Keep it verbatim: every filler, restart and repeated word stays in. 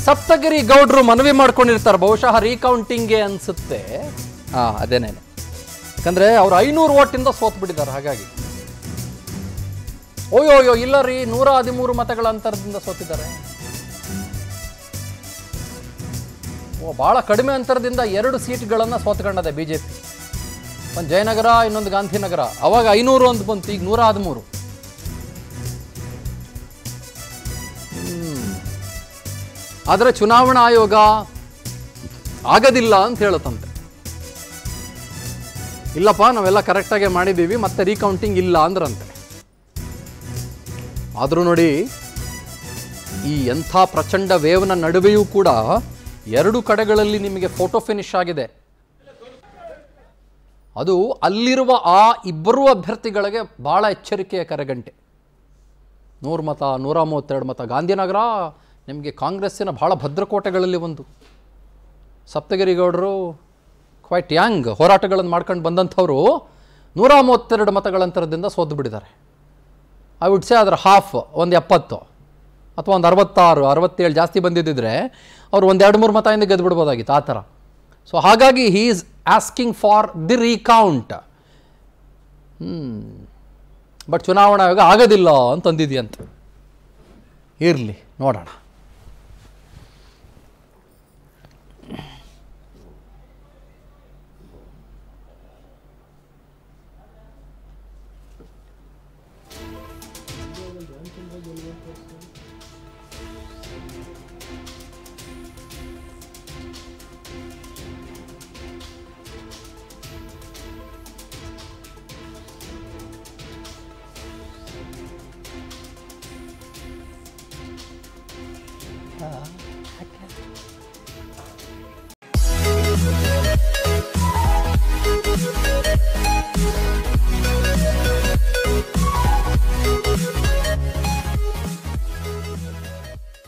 ಸಪ್ತಗಿರಿ ಗೌಡ್ರು ಮನವಿ ಮಾಡ್ಕೊಂಡಿರ್ತಾರೆ ಬಹುಶಃ ರೀಕೌಂಟಿಂಗ್ಗೆ ಅನ್ಸುತ್ತೆ. ಹಾ ಅದೇನೇನೆ, ಯಾಕಂದ್ರೆ ಅವ್ರು ಐನೂರು ಓಟಿಂದ ಸೋತ್ ಬಿಟ್ಟಿದ್ದಾರೆ. ಹಾಗಾಗಿ ಓಯೋ ಅಯ್ಯೋ ಇಲ್ಲ ರೀ, ನೂರ ಹದಿಮೂರು ಮತಗಳ ಅಂತರದಿಂದ ಸೋತಿದ್ದಾರೆ. ಓ ಬಹಳ ಕಡಿಮೆ ಅಂತರದಿಂದ ಎರಡು ಸೀಟ್ಗಳನ್ನು ಸೋತ್ಕೊಂಡದೆ ಬಿಜೆಪಿ. ಒಂದು ಜಯನಗರ, ಇನ್ನೊಂದು ಗಾಂಧಿನಗರ. ಅವಾಗ ಐನೂರು ಅಂತ ಬಂತು, ಈಗ ನೂರ ಹದಿಮೂರು. ಹ್ಮ್ ಆದರೆ ಚುನಾವಣಾ ಆಯೋಗ ಆಗದಿಲ್ಲ ಅಂತ ಹೇಳುತ್ತಂತೆ. ಇಲ್ಲಪ್ಪ ನಾವೆಲ್ಲ ಕರೆಕ್ಟಾಗಿ ಮಾಡಿದ್ದೀವಿ, ಮತ್ತೆ ರೀಕೌಂಟಿಂಗ್ ಇಲ್ಲ ಅಂದ್ರಂತೆ. ಆದರೂ ನೋಡಿ, ಈ ಎಂಥ ಪ್ರಚಂಡ ವೇವ್ನ ನಡುವೆಯೂ ಕೂಡ ಎರಡು ಕಡೆಗಳಲ್ಲಿ ನಿಮಗೆ ಫೋಟೋ ಫಿನಿಶ್ ಆಗಿದೆ. ಅದು ಅಲ್ಲಿರುವ ಆ ಇಬ್ಬರೂ ಅಭ್ಯರ್ಥಿಗಳಿಗೆ ಭಾಳ ಎಚ್ಚರಿಕೆಯ ಕರೆಗಂಟೆ. ನೂರು ಮತ, ನೂರ ಮೂವತ್ತೆರಡು ಮತ. ಗಾಂಧಿನಗರ ನಿಮಗೆ ಕಾಂಗ್ರೆಸ್ಸಿನ ಭಾಳ ಭದ್ರಕೋಟೆಗಳಲ್ಲಿ ಒಂದು. ಸಪ್ತಗಿರಿ ಗೌಡರು ಕ್ವೈಟ್ ಯಾಂಗ್ ಹೋರಾಟಗಳನ್ನು ಮಾಡ್ಕೊಂಡು ಬಂದಂಥವರು ನೂರ ಮೂವತ್ತೆರಡು ಮತಗಳಂತರದಿಂದ ಸೋತು ಬಿಟ್ಟಿದ್ದಾರೆ. ಐ ವುಡ್ ಸೇ ಅದರ ಹಾಫ್, ಒಂದು ಎಪ್ಪತ್ತು ಅಥವಾ ಒಂದು ಅರವತ್ತಾರು ಅರವತ್ತೇಳು ಜಾಸ್ತಿ ಬಂದಿದ್ದಿದ್ರೆ ಅವರು ಒಂದು ಎರಡು ಮೂರು ಮತದಿಂದ ಗೆದ್ದು ಬಿಡ್ಬೋದಾಗಿತ್ತು ಆ ಥರ. ಸೊ ಹಾಗಾಗಿ he is asking for the recount. ಹ್ಞೂ ಬಟ್ ಚುನಾವಣಾ ಆಯೋಗ ಆಗೋದಿಲ್ಲ ಅಂತಂದಿದೆಯಂತ. ಇರಲಿ ನೋಡೋಣ.